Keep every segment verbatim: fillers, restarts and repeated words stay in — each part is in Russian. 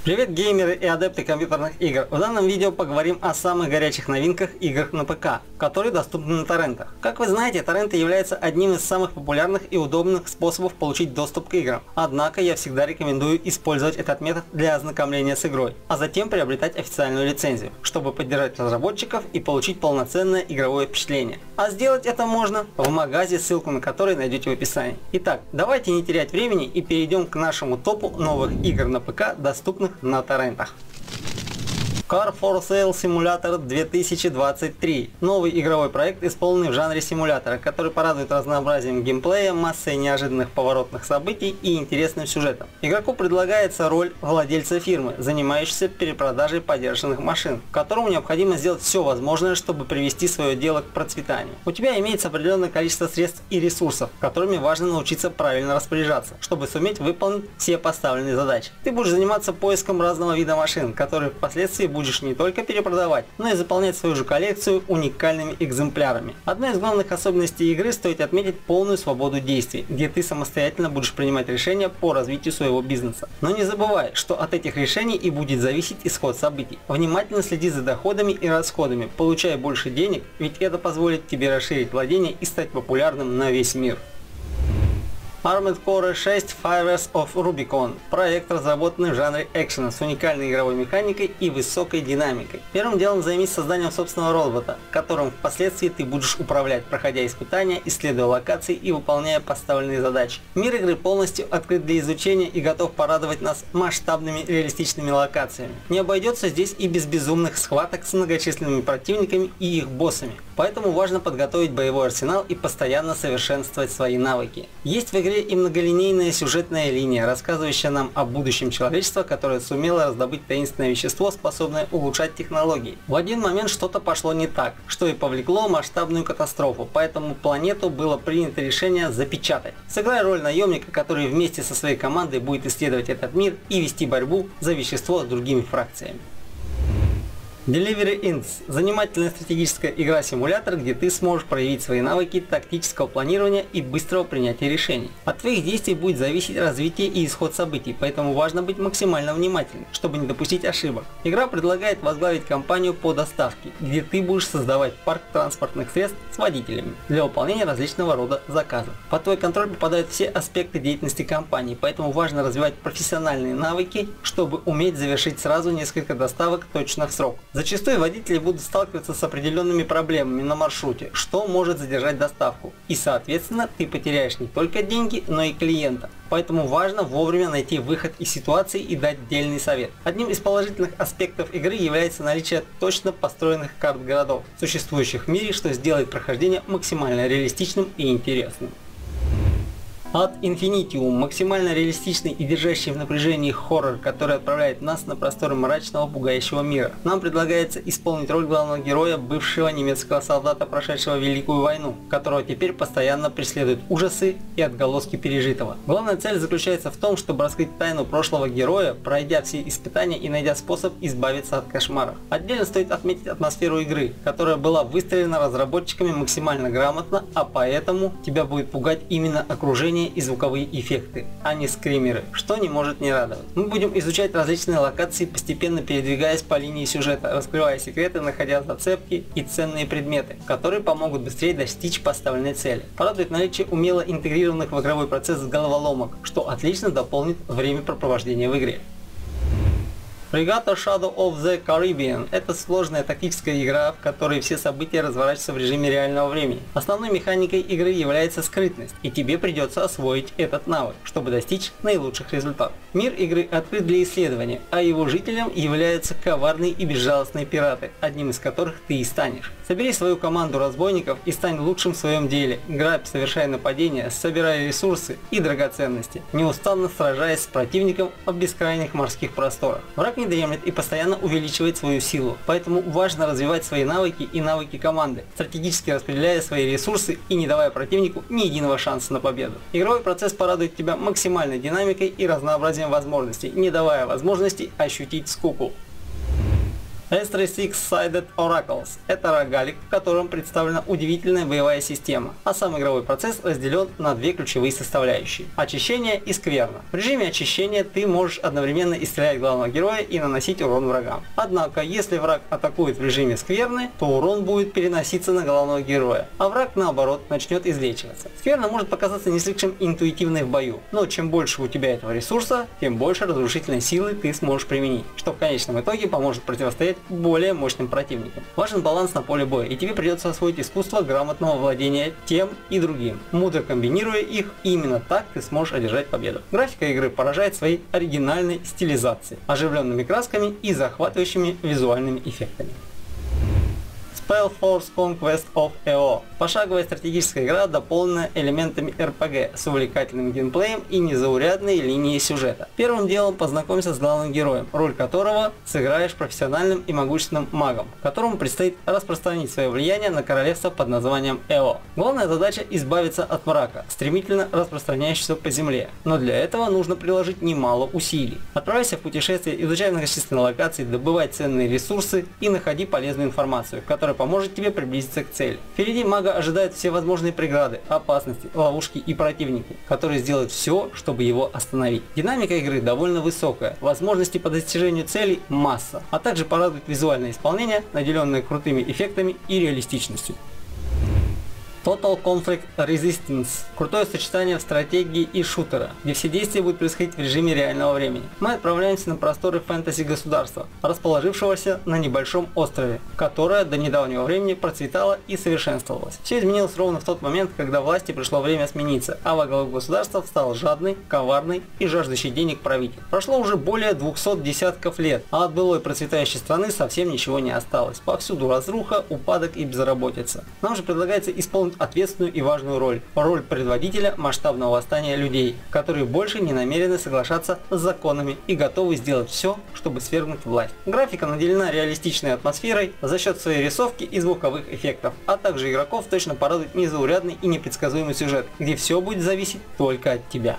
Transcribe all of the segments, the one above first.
Привет, геймеры и адепты компьютерных игр! В данном видео поговорим о самых горячих новинках игр на ПК, которые доступны на торрентах. Как вы знаете, торренты являются одним из самых популярных и удобных способов получить доступ к играм. Однако я всегда рекомендую использовать этот метод для ознакомления с игрой, а затем приобретать официальную лицензию, чтобы поддержать разработчиков и получить полноценное игровое впечатление. А сделать это можно в магазе, ссылку на который найдете в описании. Итак, давайте не терять времени и перейдем к нашему топу новых игр на ПК, доступных на торрентах. Car for Sale Simulator две тысячи двадцать три. Новый игровой проект, исполненный в жанре симулятора, который порадует разнообразием геймплея, массой неожиданных поворотных событий и интересным сюжетом. Игроку предлагается роль владельца фирмы, занимающейся перепродажей подержанных машин, которому необходимо сделать все возможное, чтобы привести свое дело к процветанию. У тебя имеется определенное количество средств и ресурсов, которыми важно научиться правильно распоряжаться, чтобы суметь выполнить все поставленные задачи. Ты будешь заниматься поиском разного вида машин, которые впоследствии будешь не только перепродавать, но и заполнять свою же коллекцию уникальными экземплярами. Одной из главных особенностей игры стоит отметить полную свободу действий, где ты самостоятельно будешь принимать решения по развитию своего бизнеса. Но не забывай, что от этих решений и будет зависеть исход событий. Внимательно следи за доходами и расходами, получай больше денег, ведь это позволит тебе расширить владение и стать популярным на весь мир. Armored Core шесть Fires of Rubicon. Проект, разработанный в жанре экшена с уникальной игровой механикой и высокой динамикой. Первым делом займись созданием собственного робота, которым впоследствии ты будешь управлять, проходя испытания, исследуя локации и выполняя поставленные задачи. Мир игры полностью открыт для изучения и готов порадовать нас масштабными реалистичными локациями. Не обойдется здесь и без безумных схваток с многочисленными противниками и их боссами. Поэтому важно подготовить боевой арсенал и постоянно совершенствовать свои навыки. Есть в игре и многолинейная сюжетная линия, рассказывающая нам о будущем человечества, которое сумело раздобыть таинственное вещество, способное улучшать технологии. В один момент что-то пошло не так, что и повлекло масштабную катастрофу, поэтому планету было принято решение запечатать. Сыграй роль наемника, который вместе со своей командой будет исследовать этот мир и вести борьбу за вещество с другими фракциями. Delivery Inc. Занимательная стратегическая игра-симулятор, где ты сможешь проявить свои навыки тактического планирования и быстрого принятия решений. От твоих действий будет зависеть развитие и исход событий, поэтому важно быть максимально внимательным, чтобы не допустить ошибок. Игра предлагает возглавить компанию по доставке, где ты будешь создавать парк транспортных средств с водителями для выполнения различного рода заказов. Под твой контроль попадают все аспекты деятельности компании, поэтому важно развивать профессиональные навыки, чтобы уметь завершить сразу несколько доставок точно в срок. Зачастую водители будут сталкиваться с определенными проблемами на маршруте, что может задержать доставку. И соответственно ты потеряешь не только деньги, но и клиента. Поэтому важно вовремя найти выход из ситуации и дать дельный совет. Одним из положительных аспектов игры является наличие точно построенных карт городов, существующих в мире, что сделает прохождение максимально реалистичным и интересным. Ad Infinitum. Максимально реалистичный и держащий в напряжении хоррор, который отправляет нас на просторы мрачного пугающего мира. Нам предлагается исполнить роль главного героя, бывшего немецкого солдата, прошедшего Великую войну, которого теперь постоянно преследуют ужасы и отголоски пережитого. Главная цель заключается в том, чтобы раскрыть тайну прошлого героя, пройдя все испытания и найдя способ избавиться от кошмаров. Отдельно стоит отметить атмосферу игры, которая была выстроена разработчиками максимально грамотно, а поэтому тебя будет пугать именно окружение и звуковые эффекты, а не скримеры, что не может не радовать. Мы будем изучать различные локации, постепенно передвигаясь по линии сюжета, раскрывая секреты, находя зацепки и ценные предметы, которые помогут быстрее достичь поставленной цели. Порадует наличие умело интегрированных в игровой процесс головоломок, что отлично дополнит времяпрепровождения в игре. Regatta Shadow of the Caribbean – это сложная тактическая игра, в которой все события разворачиваются в режиме реального времени. Основной механикой игры является скрытность, и тебе придется освоить этот навык, чтобы достичь наилучших результатов. Мир игры открыт для исследования, а его жителям являются коварные и безжалостные пираты, одним из которых ты и станешь. Собери свою команду разбойников и стань лучшим в своем деле, грабь, совершай нападения, собирай ресурсы и драгоценности, неустанно сражаясь с противником в бескрайних морских просторах. Враг не дремлет и постоянно увеличивает свою силу, поэтому важно развивать свои навыки и навыки команды, стратегически распределяя свои ресурсы и не давая противнику ни единого шанса на победу. Игровой процесс порадует тебя максимальной динамикой и разнообразием возможностей, не давая возможности ощутить скуку. Astra Six-Sided Oracles – это рогалик, в котором представлена удивительная боевая система, а сам игровой процесс разделен на две ключевые составляющие – очищение и скверна. В режиме очищения ты можешь одновременно и стрелять главного героя и наносить урон врагам. Однако, если враг атакует в режиме скверны, то урон будет переноситься на главного героя, а враг наоборот начнет излечиваться. Скверна может показаться не слишком интуитивной в бою, но чем больше у тебя этого ресурса, тем больше разрушительной силы ты сможешь применить, что в конечном итоге поможет противостоять более мощным противникам. Важен баланс на поле боя, и тебе придется освоить искусство грамотного владения тем и другим. Мудро комбинируя их, именно так ты сможешь одержать победу. Графика игры поражает своей оригинальной стилизацией, оживленными красками и захватывающими визуальными эффектами. Spellforce Conquest of и о – пошаговая стратегическая игра, дополненная элементами эр пи джи с увлекательным геймплеем и незаурядной линией сюжета. Первым делом познакомься с главным героем, роль которого сыграешь профессиональным и могущественным магом, которому предстоит распространить свое влияние на королевство под названием и о. Главная задача – избавиться от мрака, стремительно распространяющегося по земле, но для этого нужно приложить немало усилий. Отправляйся в путешествие, изучай многочисленные локации, добывай ценные ресурсы и находи полезную информацию, которая поможет тебе приблизиться к цели. Впереди мага ожидают все возможные преграды, опасности, ловушки и противники, которые сделают все, чтобы его остановить. Динамика игры довольно высокая, возможностей по достижению целей масса, а также порадует визуальное исполнение, наделенное крутыми эффектами и реалистичностью. Total Conflict Resistance – крутое сочетание в стратегии и шутера, где все действия будут происходить в режиме реального времени. Мы отправляемся на просторы фэнтези-государства, расположившегося на небольшом острове, которое до недавнего времени процветало и совершенствовалось. Все изменилось ровно в тот момент, когда власти пришло время смениться, а во главу государства встал жадный, коварный и жаждущий денег правитель. Прошло уже более двухсот десятков лет, а от былой процветающей страны совсем ничего не осталось. Повсюду разруха, упадок и безработица. Нам же предлагается исполнить ответственную и важную роль. Роль предводителя масштабного восстания людей, которые больше не намерены соглашаться с законами и готовы сделать все, чтобы свергнуть власть. Графика наделена реалистичной атмосферой за счет своей рисовки и звуковых эффектов, а также игроков точно порадует незаурядный и непредсказуемый сюжет, где все будет зависеть только от тебя.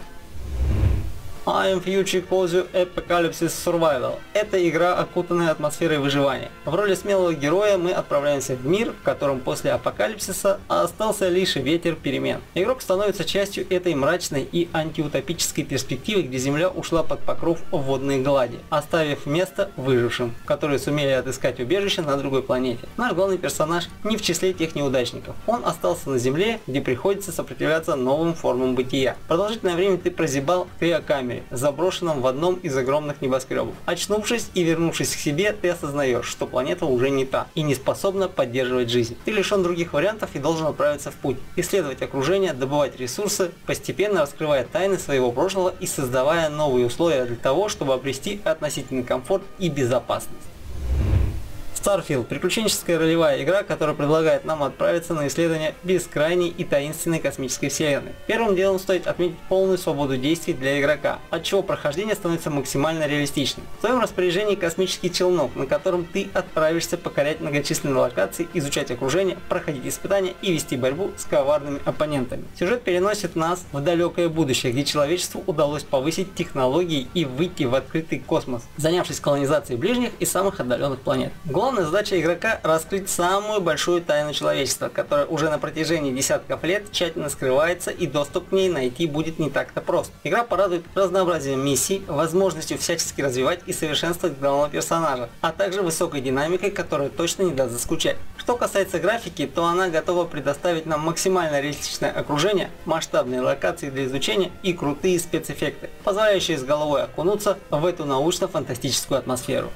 I Am Future Cause Apocalypse Survival. Это игра, окутанная атмосферой выживания. В роли смелого героя мы отправляемся в мир, в котором после апокалипсиса остался лишь ветер перемен. Игрок становится частью этой мрачной и антиутопической перспективы, где Земля ушла под покров водной глади, оставив место выжившим, которые сумели отыскать убежище на другой планете. Наш главный персонаж не в числе тех неудачников. Он остался на Земле, где приходится сопротивляться новым формам бытия. Продолжительное время ты прозябал в криокамере, заброшенном в одном из огромных небоскребов. Очнувшись и вернувшись к себе, ты осознаешь, что планета уже не та и не способна поддерживать жизнь. Ты лишен других вариантов и должен отправиться в путь, исследовать окружение, добывать ресурсы, постепенно раскрывая тайны своего прошлого и создавая новые условия для того, чтобы обрести относительный комфорт и безопасность. Starfield – приключенческая ролевая игра, которая предлагает нам отправиться на исследование бескрайней и таинственной космической вселенной. Первым делом стоит отметить полную свободу действий для игрока, отчего прохождение становится максимально реалистичным. В твоем распоряжении космический челнок, на котором ты отправишься покорять многочисленные локации, изучать окружение, проходить испытания и вести борьбу с коварными оппонентами. Сюжет переносит нас в далекое будущее, где человечеству удалось повысить технологии и выйти в открытый космос, занявшись колонизацией ближних и самых отдаленных планет. Главное Главная задача игрока – раскрыть самую большую тайну человечества, которая уже на протяжении десятков лет тщательно скрывается, и доступ к ней найти будет не так-то просто. Игра порадует разнообразием миссий, возможностью всячески развивать и совершенствовать главного персонажа, а также высокой динамикой, которая точно не даст заскучать. Что касается графики, то она готова предоставить нам максимально реалистичное окружение, масштабные локации для изучения и крутые спецэффекты, позволяющие с головой окунуться в эту научно-фантастическую атмосферу.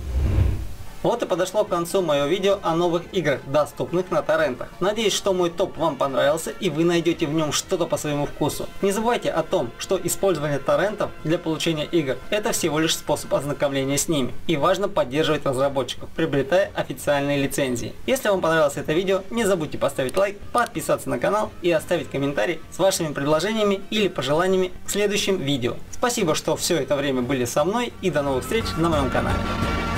Вот и подошло к концу мое видео о новых играх, доступных на торрентах. Надеюсь, что мой топ вам понравился и вы найдете в нем что-то по своему вкусу. Не забывайте о том, что использование торрентов для получения игр – это всего лишь способ ознакомления с ними. И важно поддерживать разработчиков, приобретая официальные лицензии. Если вам понравилось это видео, не забудьте поставить лайк, подписаться на канал и оставить комментарий с вашими предложениями или пожеланиями к следующим видео. Спасибо, что все это время были со мной, и до новых встреч на моем канале.